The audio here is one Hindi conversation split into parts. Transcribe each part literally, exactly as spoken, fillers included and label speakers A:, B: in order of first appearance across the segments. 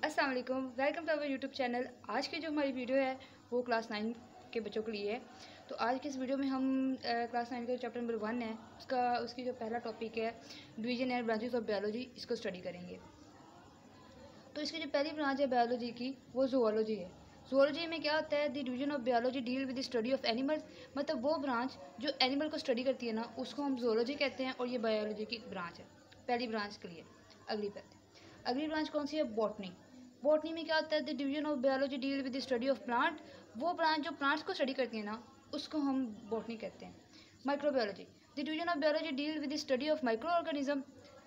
A: अस्सलाम वालेकुम, welcome to our YouTube channel. आज की जो हमारी वीडियो है वो क्लास नाइन के बच्चों के लिए है। तो आज की इस वीडियो में हम क्लास नाइन का चैप्टर नंबर वन है उसका उसकी जो पहला टॉपिक है division and branches of biology, इसको स्टडी करेंगे। तो इसकी जो पहली ब्रांच है बायोलॉजी की वो जूलॉजी है। जूलॉजी में क्या होता है, the division of biology deal with the study of animals, मतलब वो ब्रांच जो एनिमल को स्टडी करती है ना उसको हम जूलॉजी कहते हैं, और ये बायोलॉजी की ब्रांच है पहली ब्रांच के लिए। अगली बात अगली ब्रांच कौन सी है? बॉटनी। बॉटनी में क्या होता है, the division of biology deal with the study of plant, वो ब्रांच जो प्लांट्स को स्टडी करती है ना उसको हम बॉटनी कहते हैं। Microbiology, the division of biology deal with the study of micro organism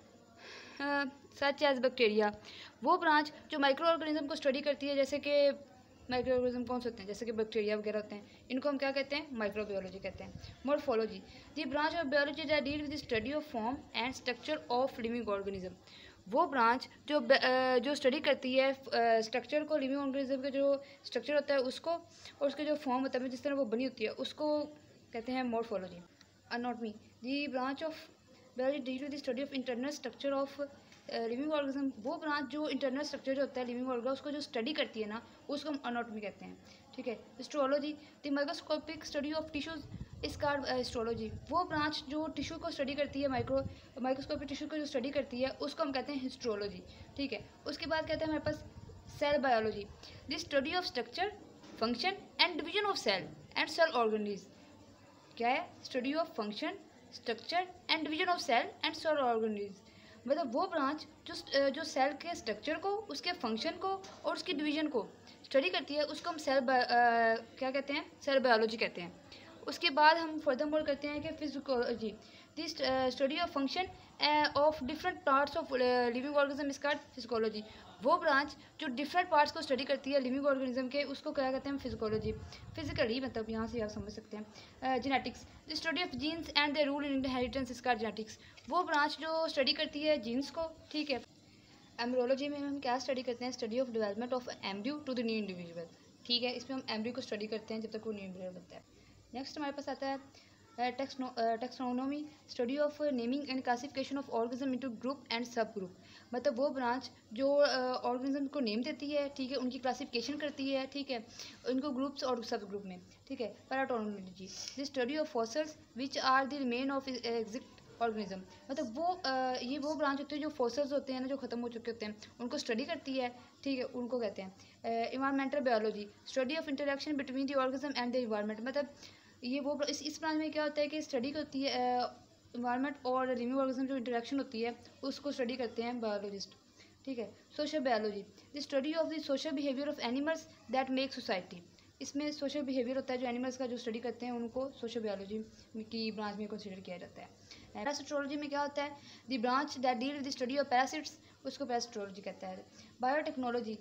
A: such as bacteria, वो ब्रांच जो माइक्रो ऑर्गेनिज्म को स्टडी करती है, जैसे कि माइक्रो ऑर्गेनिज्म कौन से होते हैं, जैसे कि बैक्टीरिया वगैरह होते हैं, इनको हम क्या कहते हैं? माइक्रोबायोलॉजी कहते हैं। Morphology, the branch of biology that deal with the study of form and structure of living organism, वो ब्रांच जो जो स्टडी करती है स्ट्रक्चर को, लिविंग ऑर्गेनिज्म का जो स्ट्रक्चर होता है उसको, और उसके जो फॉर्म होता है जिस तरह वो बनी होती है उसको कहते हैं morphology. Anatomy, the branch of biology deal with the study of internal structure of living organism, वो ब्रांच जो इंटरनल स्ट्रक्चर जो होता है लिविंग ऑर्गेनिज्म उसको जो स्टडी करती है ना उसको हम एनाटॉमी कहते हैं। ठीक है। Histology, the microscopic study of tissues is called histology, वो ब्रांच जो टिश्यू को स्टडी करती है, माइक्रो माइक्रोस्कोपिक टिश्यू को जो स्टडी करती है उसको हम कहते हैं हिस्टोलॉजी। ठीक है। उसके बाद कहते हैं हमारे पास cell biology, the study of structure, function and division of cell and cell organelles. क्या है? Study of function, structure and division of cell and cell organelles, मतलब वो ब्रांच जो जो सेल के स्ट्रक्चर को, उसके फंक्शन को और उसकी डिवीजन को स्टडी करती है उसको हम सेल क्या कहते हैं? सेल बायोलॉजी कहते हैं। उसके बाद हम फर्दर मोर करते हैं कि physiology, this study of function of different parts of living organism is called physiology, वो ब्रांच जो डिफरेंट पार्ट्स को स्टडी करती है लिविंग ऑर्गेनिज्म के उसको क्या कहते हैं? फिजिकोलॉजी। फिजिकली मतलब यहाँ से आप समझ सकते हैं। Genetics, the study of genes and the rule in inheritance is called genetics, वो ब्रांच जो स्टडी करती है जीन्स को। ठीक है। एम्ब्रियोलॉजी में हम क्या स्टडी करते हैं? Study of development of embryo to the new individual. ठीक है। इसमें हम एम्ब्रियो को स्टडी करते हैं जब तक वो न्यू इंडिविजुअल बनता है। नेक्स्ट हमारे पास आता है taxonomy, study of naming and classification of organism into group and sub group, मतलब वो ब्रांच जो ऑर्गेनिज्म uh, को नेम देती है, ठीक है, उनकी क्लासिफिकेशन करती है, ठीक है, उनको ग्रुप्स और सब ग्रुप में। ठीक है। Paleontology, the study of fossils which are the remain of exist organism, मतलब वो uh, ये वो ब्रांच होती है जो फॉसिल्स होते हैं ना, जो खत्म हो चुके होते हैं, उनको स्टडी करती है। ठीक है, उनको कहते हैं। Environmental biology, study of interaction between the organism and the environment, मतलब ये वो इस इस ब्रांच में क्या होता है कि स्टडी होती है इन्वायरमेंट और लिविंग ऑर्गेनिज्म जो इंटरेक्शन होती है उसको स्टडी करते हैं बायोलॉजिस्ट। ठीक है। Social biology, the study of the social behaviour of animals that make society, इसमें सोशल बिहेवियर होता है जो एनिमल्स का जो स्टडी करते हैं उनको सोशल बायोलॉजी की ब्रांच में कंसिडर किया जाता है। पैरासिटोलॉजी में क्या होता है? The branch that deal with the study of parasites, उसको पैरासिटोलॉजी कहता है। Biotechnology,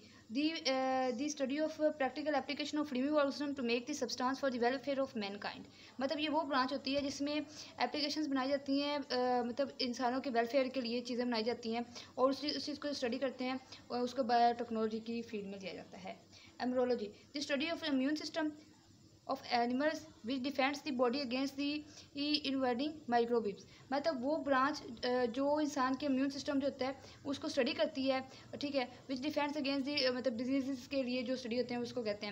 A: the study of practical application of living organism to make the substance for the welfare of mankind, मतलब ये वो ब्रांच होती है जिसमें एप्लीकेशंस बनाई जाती हैं, uh, मतलब इंसानों के वेलफेयर के लिए चीज़ें बनाई जाती हैं और उस उस चीज़ को स्टडी करते हैं और उसको बायोटेक्नोलॉजी की फील्ड में दिया जाता है। Embryology, the study of immune system of animals which defends the body against the invading microbes, मतलब वो ब्रांच जो इंसान के इम्यून सिस्टम जो होता है उसको स्टडी करती है। ठीक है। विच डिफेंड्स अगेंस्ट द मतलब डिजीज़ के लिए जो स्टडी होते हैं उसको कहते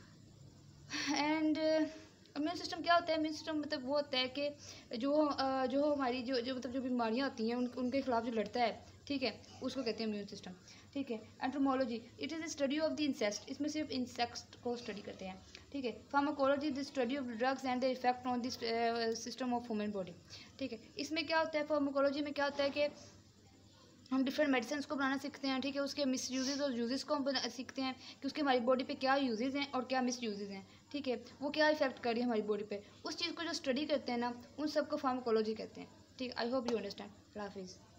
A: हैं। एंड इम्यून सिस्टम क्या होता है? इम्यून सिस्टम मतलब वो होता है कि जो जो हमारी जो जो मतलब जो बीमारियाँ होती हैं उन, उनके खिलाफ जो लड़ता है, ठीक है, उसको कहते हैं इम्यून सिस्टम। ठीक है। Entomology, it is the study of the insect, इसमें सिर्फ इंसेक्ट को स्टडी करते हैं। ठीक है। Pharmacology, the study of drugs and the effect on this system of human body. ठीक है। इसमें क्या होता है? फार्माकोलॉजी में क्या होता है कि हम डिफरेंट मेडिसिन को बनाना सीखते हैं। ठीक है। उसके मिस यूजेज़ और यूजेज़ को हम सीखते हैं कि उसके हमारी बॉडी पे क्या यूजेज़ हैं और क्या मिस यूजेज़ हैं। ठीक है। वो क्या इफेक्ट कर रही है हमारी बॉडी पे, उस चीज़ को जो स्टडी करते हैं ना उन सबको फार्माकोलॉजी कहते हैं। ठीक है। I hope you understand. हाफिज़।